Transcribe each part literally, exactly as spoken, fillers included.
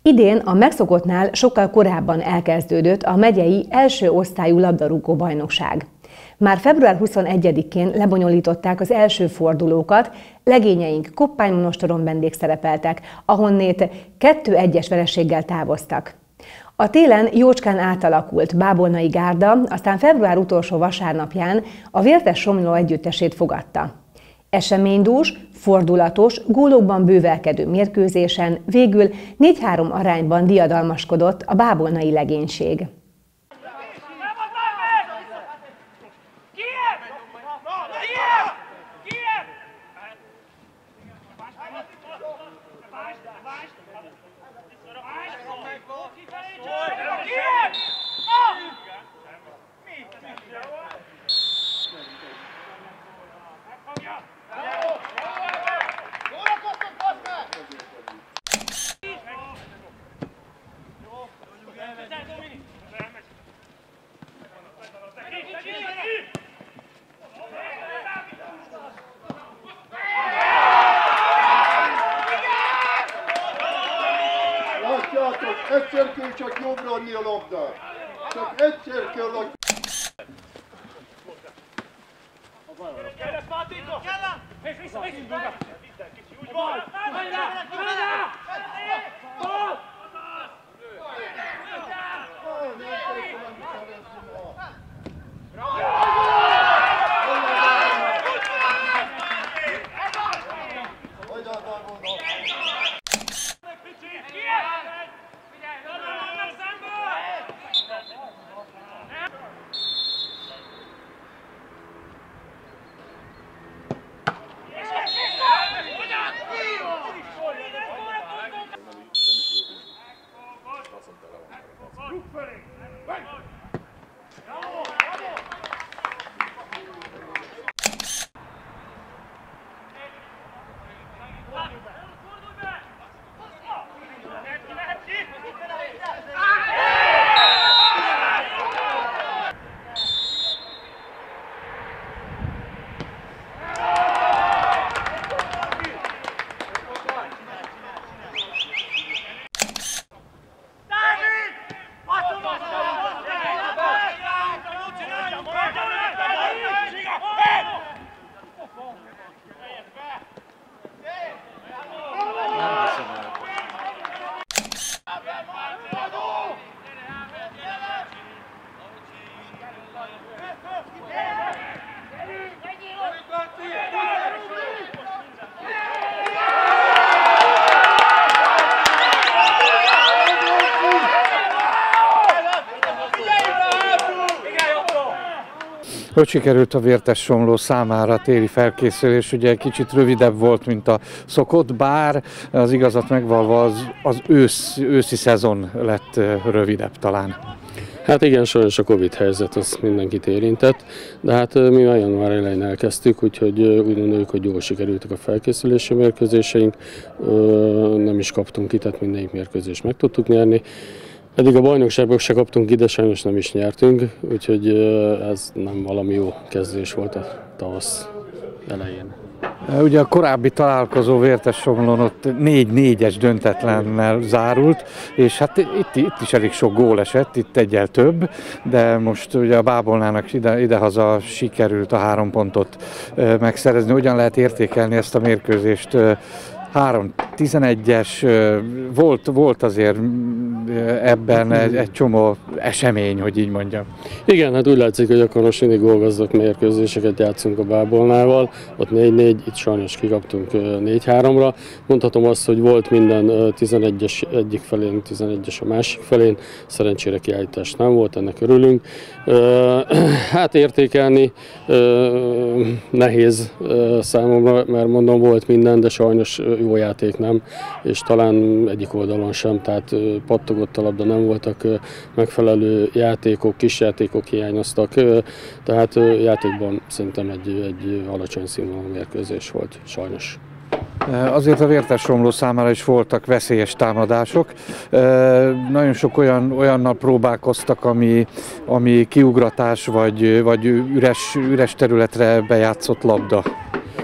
Idén a megszokottnál sokkal korábban elkezdődött a megyei első osztályú labdarúgó bajnokság. Már február huszonegyedikén lebonyolították az első fordulókat, legényeink Koppány-Monostoron vendégszerepeltek, ahonnét kettő egyes vereséggel távoztak. A télen jócskán átalakult Bábolnai gárda, aztán február utolsó vasárnapján a Vértes Somló együttesét fogadta. Eseménydús, fordulatos, gólokban bővelkedő mérkőzésen végül négy-három arányban diadalmaskodott a bábolnai legénység. Látjátok, egyszer kell csak jobbra adni a labdát. Csak egyszer kell a... Gyere, Pátika! Gyere! Fész vissza, fész vissza! Úgy van! Menj rá! Menj rá! Bal! Hogy sikerült a Vértes Somló számára a téli felkészülés? Ugye kicsit rövidebb volt, mint a szokott, bár az igazat megvalva az, az ősz, őszi szezon lett rövidebb talán. Hát igen, sajnos a Covid helyzet az mindenkit érintett, de hát mi már január elején elkezdtük, úgyhogy úgy gondoljuk, hogy jól sikerültek a felkészülési mérkőzéseink, nem is kaptunk ki, tehát mindegyik mérkőzést meg tudtuk nyerni. Eddig a bajnokságban se kaptunk ide, sajnos nem is nyertünk, úgyhogy ez nem valami jó kezdés volt a tavasz elején. Ugye a korábbi találkozó Vértes Somlón ott négy négyes döntetlennel zárult, és hát itt, itt is elég sok gól esett, itt egyel több, de most ugye a Bábolnának ide, idehaza sikerült a három pontot megszerezni. Hogyan lehet értékelni ezt a mérkőzést? három tizenegyes, volt, volt azért ebben egy, egy csomó esemény, hogy így mondjam. Igen, hát úgy látszik, hogy akkor most mindig gólgazdag mérkőzéseket játszunk a Bábolnával, ott négy négy, itt sajnos kikaptunk négy háromra. Mondhatom azt, hogy volt minden tizenegyes egyik felén, tizenegyes a másik felén, szerencsére kiállítás nem volt, ennek örülünk. Hát értékelni nehéz számomra, mert mondom, volt minden, de sajnos jó játék nem, és talán egyik oldalon sem, tehát pattogott a labda, nem voltak megfelelő játékok, kis játékok hiányoztak, tehát játékban szerintem egy, egy alacsony színvonalú mérkőzés volt, sajnos. Azért a Vértes Somló számára is voltak veszélyes támadások. Nagyon sok olyan, olyannal próbálkoztak, ami, ami kiugratás vagy, vagy üres, üres területre bejátszott labda.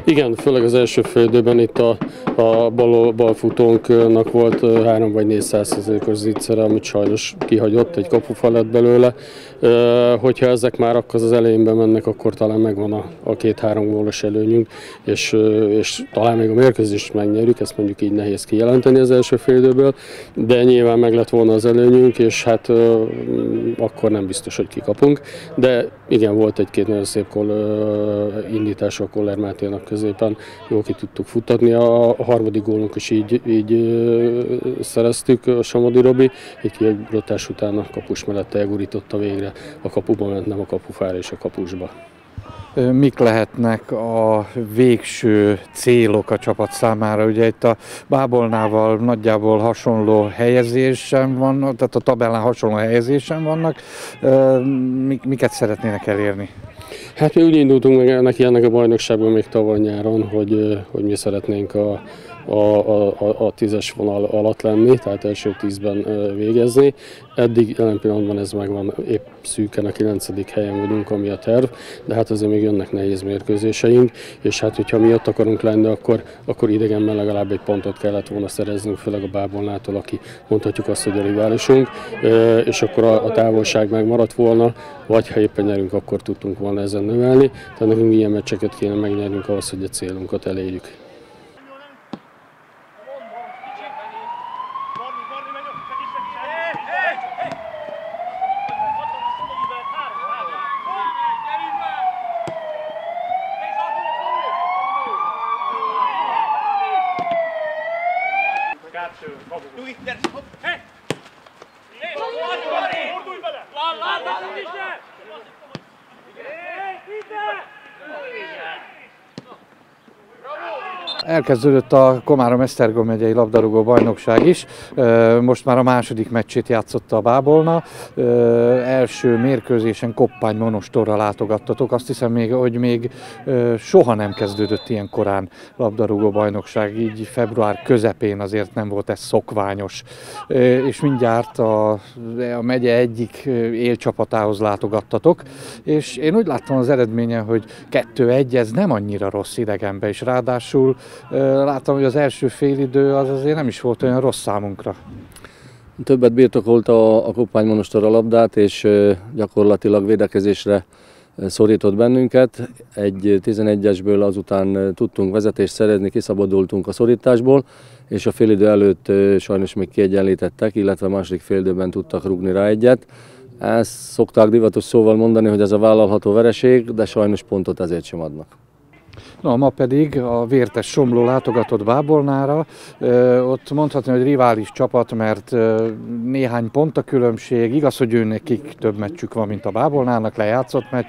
Igen, főleg az első fél időben itt a, a bal, balfutónknak volt három vagy négy százalékos zicsere, amit sajnos kihagyott, egy kapufa lett belőle. Hogyha ezek már akkor az elején mennek, akkor talán megvan a, a két-három gólos előnyünk, és, és talán még a mérkőzést megnyerjük, ezt mondjuk így nehéz kijelenteni az első fél időből, de nyilván meg lett volna az előnyünk, és hát akkor nem biztos, hogy kikapunk. De igen, volt egy-két nagyon szép kol, indítás a Koller Máténak középen, jól ki tudtuk futtatni. A, a harmadik gólunk is így, így szereztük, a Samodi Robi, egy kiugrotás után a kapus mellett elgurította végre, a kapuba ment, nem a kapufára és a kapusba. Mik lehetnek a végső célok a csapat számára? Ugye itt a Bábolnával nagyjából hasonló helyezésen van, tehát a tabellán hasonló helyezésen vannak. Miket szeretnének elérni? Hát mi úgy indultunk meg neki ennek a bajnokságban még tavaly nyáron, hogy, hogy mi szeretnénk a A, a, a tízes vonal alatt lenni, tehát első tízben végezni. Eddig jelen pillanatban ez megvan, épp szűken a kilencedik helyen vagyunk, ami a terv, de hát azért még jönnek nehéz mérkőzéseink, és hát hogyha mi ott akarunk lenni, akkor, akkor idegenben legalább egy pontot kellett volna szereznünk, főleg a Bábolnától, aki mondhatjuk azt, hogy a riválisunk, és akkor a, a távolság megmaradt volna, vagy ha éppen nyerünk, akkor tudtunk volna ezen növelni. Tehát nekünk ilyen meccseket kéne megnyernünk ahhoz, hogy a célunkat elérjük. Elkezdődött a Komárom-Esztergom megyei labdarúgó bajnokság is. Most már a második meccsét játszotta a Bábolna. Első mérkőzésen Koppány Monostorra látogattatok. Azt hiszem, még, hogy még soha nem kezdődött ilyen korán labdarúgó bajnokság. Így február közepén azért nem volt ez szokványos. És mindjárt a, a megye egyik élcsapatához látogattatok. És én úgy láttam az eredményen, hogy kettő egy, ez nem annyira rossz idegenbe, és ráadásul láttam, hogy az első félidő az azért nem is volt olyan rossz számunkra. Többet birtokolt a, a Koppány Monostor a labdát, és gyakorlatilag védekezésre szorított bennünket. Egy tizenegyesből azután tudtunk vezetést szerezni, kiszabadultunk a szorításból, és a félidő előtt sajnos még kiegyenlítettek, illetve a második félidőben tudtak rúgni rá egyet. Ezt szokták divatos szóval mondani, hogy ez a vállalható vereség, de sajnos pontot ezért sem adnak. Na, ma pedig a Vértes Somló látogatott Bábolnára. Ott mondhatni, hogy rivális csapat, mert néhány pont a különbség. Igaz, hogy ő nekik több meccsük van, mint a Bábolnának, lejátszott meccs.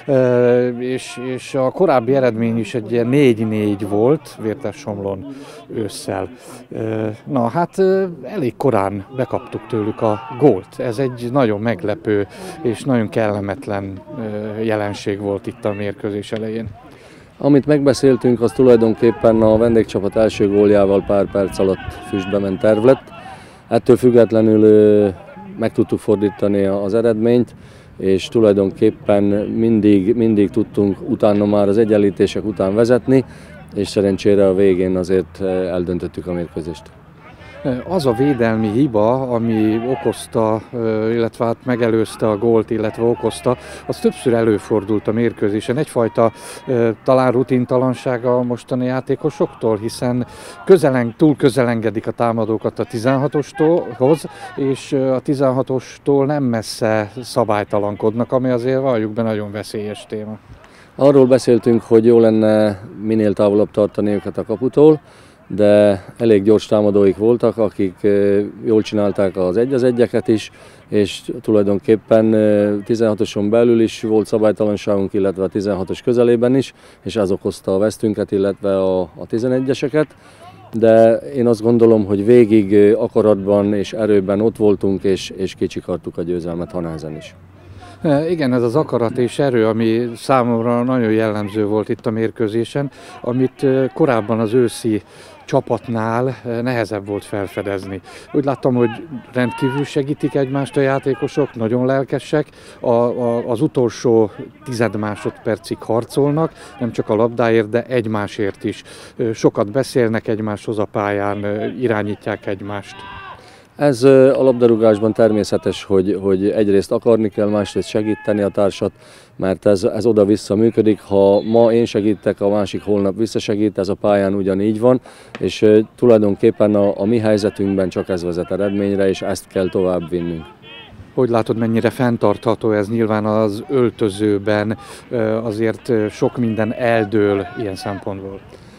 És, és a korábbi eredmény is egy ilyen négy négy volt Vértes Somlón ősszel. Na hát elég korán bekaptuk tőlük a gólt. Ez egy nagyon meglepő és nagyon kellemetlen jelenség volt itt a mérkőzés elején. Amit megbeszéltünk, az tulajdonképpen a vendégcsapat első góljával pár perc alatt füstbe ment terv lett. Ettől függetlenül meg tudtuk fordítani az eredményt, és tulajdonképpen mindig, mindig tudtunk utána már az egyenlítések után vezetni, és szerencsére a végén azért eldöntöttük a mérkőzést. Az a védelmi hiba, ami okozta, illetve hát megelőzte a gólt, illetve okozta, az többször előfordult a mérkőzésen. Egyfajta talán rutintalansága a mostani játékosoktól, hiszen közelen, túl közelengedik a támadókat a tizenhatoshoz, és a tizenhatostól nem messze szabálytalankodnak, ami azért valljuk be nagyon veszélyes téma. Arról beszéltünk, hogy jó lenne minél távolabb tartani őket a kaputól, de elég gyors támadóik voltak, akik jól csinálták az egy az egyeket is, és tulajdonképpen tizenhatoson belül is volt szabálytalanságunk, illetve a tizenhatos közelében is, és ez okozta a vesztünket, illetve a, a tizenegyeseket. De én azt gondolom, hogy végig akaratban és erőben ott voltunk, és, és kicsikartuk a győzelmet, ha nehezen is. Igen, ez az akarat és erő, ami számomra nagyon jellemző volt itt a mérkőzésen, amit korábban az őszi csapatnál nehezebb volt felfedezni. Úgy láttam, hogy rendkívül segítik egymást a játékosok, nagyon lelkesek, a, a, az utolsó tized másodpercig harcolnak, nem csak a labdáért, de egymásért is. Sokat beszélnek egymáshoz a pályán, irányítják egymást. Ez a labdarúgásban természetes, hogy, hogy egyrészt akarni kell, másrészt segíteni a társat, mert ez, ez oda-vissza működik. Ha ma én segítek, a másik holnap visszasegít, ez a pályán ugyanígy van, és tulajdonképpen a, a mi helyzetünkben csak ez vezet eredményre, és ezt kell tovább vinnünk. Hogy látod, mennyire fenntartható ez? Nyilván az öltözőben azért sok minden eldől ilyen szempontból.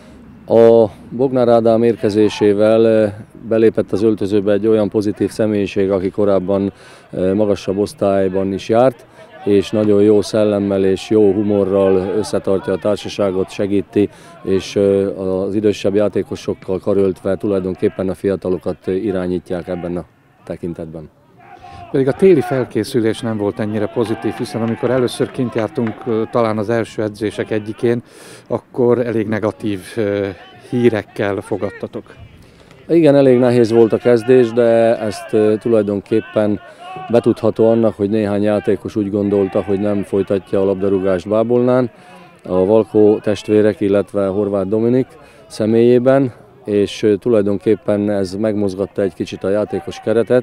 A Bognár Ádám érkezésével belépett az öltözőbe egy olyan pozitív személyiség, aki korábban magasabb osztályban is járt, és nagyon jó szellemmel és jó humorral összetartja a társaságot, segíti, és az idősebb játékosokkal karöltve tulajdonképpen a fiatalokat irányítják ebben a tekintetben. Pedig a téli felkészülés nem volt ennyire pozitív, hiszen amikor először kint jártunk talán az első edzések egyikén, akkor elég negatív hírekkel fogadtatok. Igen, elég nehéz volt a kezdés, de ezt tulajdonképpen betudható annak, hogy néhány játékos úgy gondolta, hogy nem folytatja a labdarúgást Bábolnán, a Valkó testvérek, illetve Horváth Dominik személyében, és tulajdonképpen ez megmozgatta egy kicsit a játékos keretet,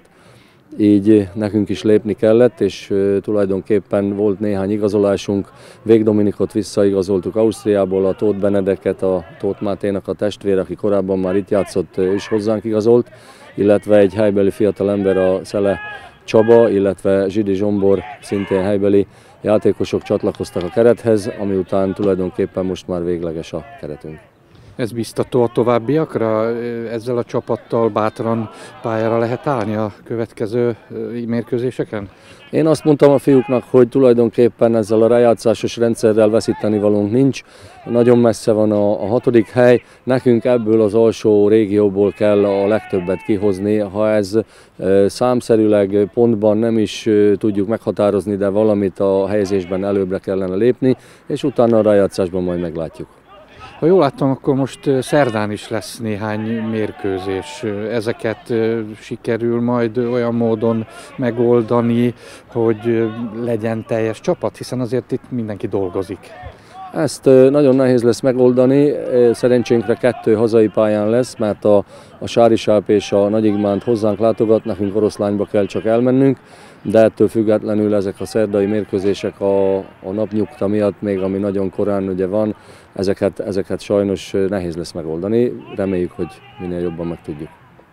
így nekünk is lépni kellett, és tulajdonképpen volt néhány igazolásunk. Vég Dominikot visszaigazoltuk Ausztriából, a Tóth Benedeket, a Tóth Máténak a testvére, aki korábban már itt játszott, is hozzánk igazolt, illetve egy helybeli fiatalember, a Szele Csaba, illetve Zsidi Zsombor, szintén helybeli játékosok csatlakoztak a kerethez, ami után tulajdonképpen most már végleges a keretünk. Ez biztató a továbbiakra? Ezzel a csapattal bátran pályára lehet állni a következő mérkőzéseken? Én azt mondtam a fiúknak, hogy tulajdonképpen ezzel a rájátszásos rendszerrel veszíteni valónk nincs. Nagyon messze van a, a hatodik hely, nekünk ebből az alsó régióból kell a legtöbbet kihozni. Ha ez e, számszerűleg pontban nem is e, tudjuk meghatározni, de valamit a helyezésben előbbre kellene lépni, és utána a rájátszásban majd meglátjuk. Ha jól láttam, akkor most szerdán is lesz néhány mérkőzés. Ezeket sikerül majd olyan módon megoldani, hogy legyen teljes csapat, hiszen azért itt mindenki dolgozik. Ezt nagyon nehéz lesz megoldani, szerencsénkre kettő hazai pályán lesz, mert a, a Sárisáp és a Nagyigmánt hozzánk látogat, nekünk Oroszlányba kell csak elmennünk, de ettől függetlenül ezek a szerdai mérkőzések a, a napnyugta miatt, még ami nagyon korán ugye van, ezeket, ezeket sajnos nehéz lesz megoldani, reméljük, hogy minél jobban meg tudjuk.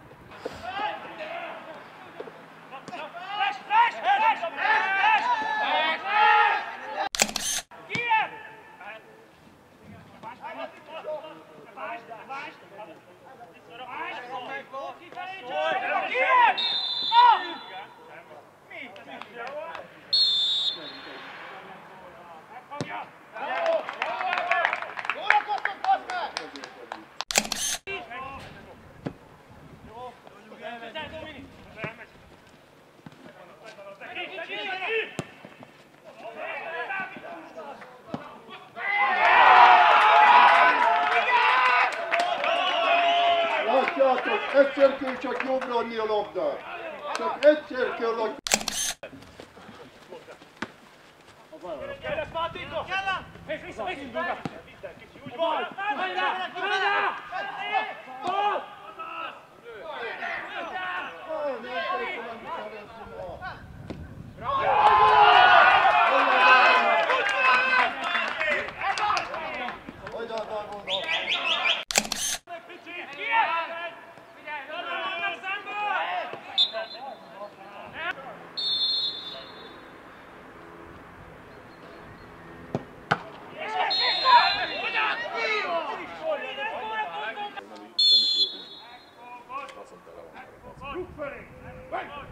Látjátok, egyszer kell csak jobbra adni a labdát. Csak egyszer kell a... Gyere, Pátéka! És vissza, vissza! Minden kicsi, úgy van! Menj rá! Menj rá! Bal! Rúg felé!